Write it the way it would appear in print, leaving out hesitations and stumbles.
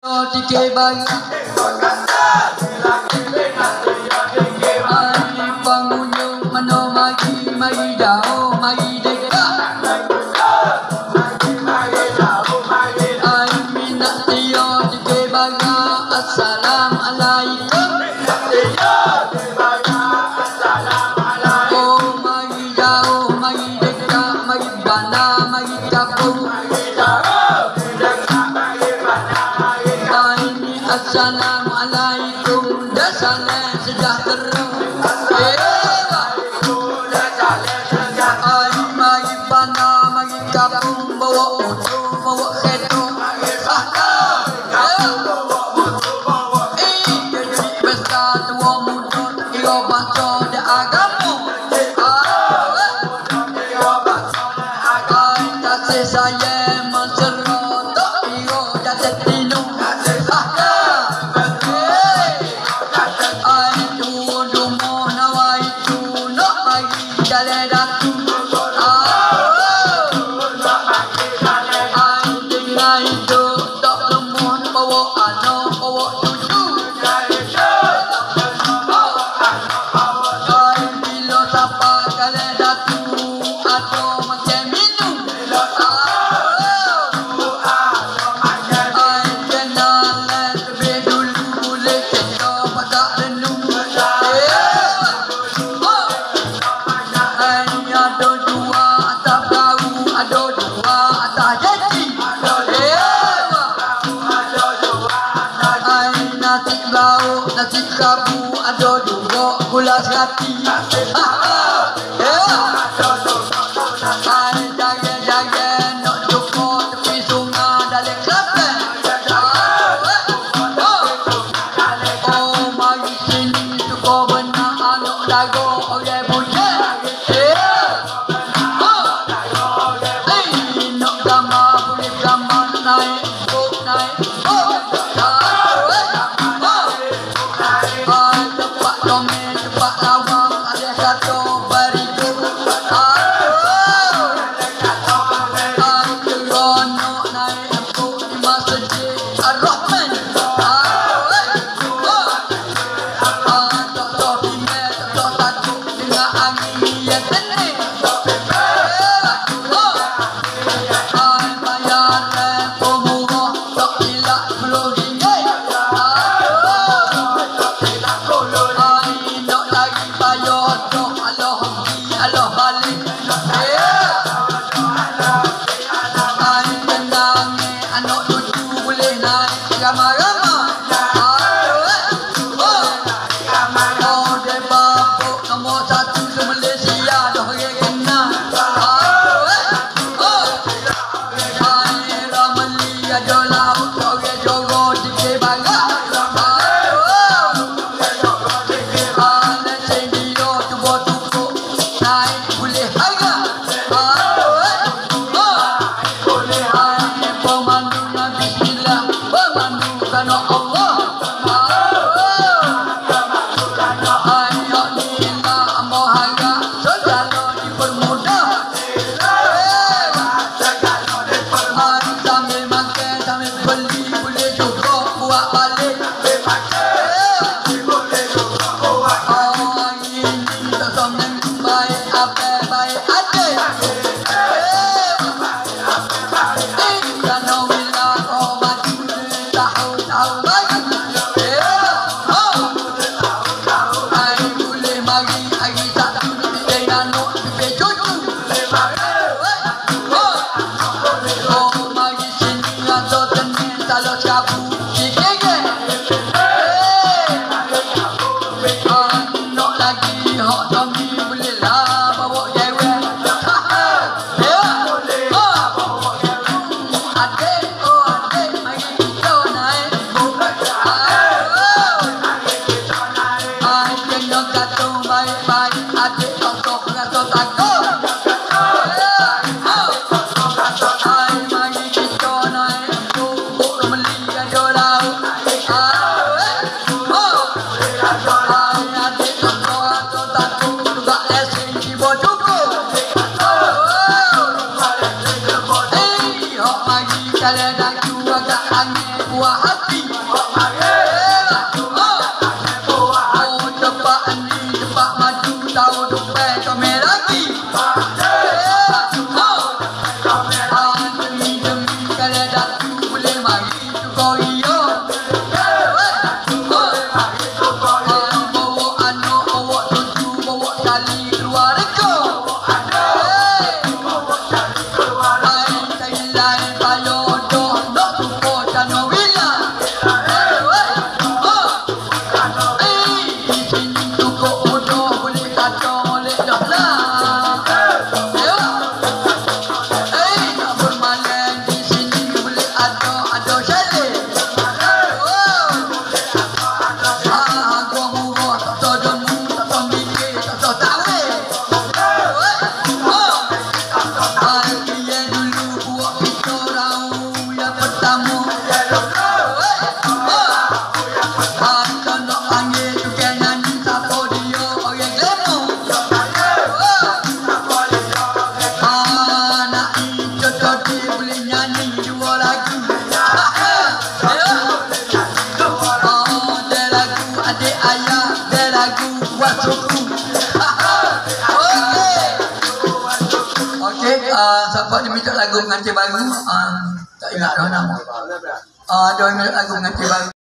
Dike bagi Ani pengunjung mano mari jauh mari dekat Ai minat dia dike bagi Assalamualaikum Oh mari jauh mari dekat mari bana mari kapung Assalamualaikum dan salam sejahtera. Ai mari bana mari kapung bawa motor bawa kereta. Kecil besar tua muda kira bangsa dan agama. Ai kasih saya mencerah tak kira jatuh tino. Nasi kabu ada juga gula serati. Jaga nak cukup tepi sungai dalam Kelantan. Oh mari sini cukup benak anak dago orang punya. Nak gambar boleh gambar naik boat naik boat. Tempat domen, tempat lawang, ada satu bariku. Keronok naik empuk di masjid Ar-Rahman. Tak tahu bimbel, tak tahu takut dengan angin yang tening. Bayaran pemurah, tak hilak RM10. Allah balik Ai tenang anak cucu boleh naik ramai-ramai Oh dia babuk nombor 1 di Malaysia dah orang kenal Ai Ramli ada laut orang Johor Dike Barat buah hati. Oh cepat ni cepat maju tahu dompet kami lagi. Demi kalau daku boleh mari tu kau iyo. Bawa anak bawa cucu bawa tali keluarga. Siapa dia minta lagu pengantin baru, tak ingat dah nama. Dia minta lagu pengantin baru.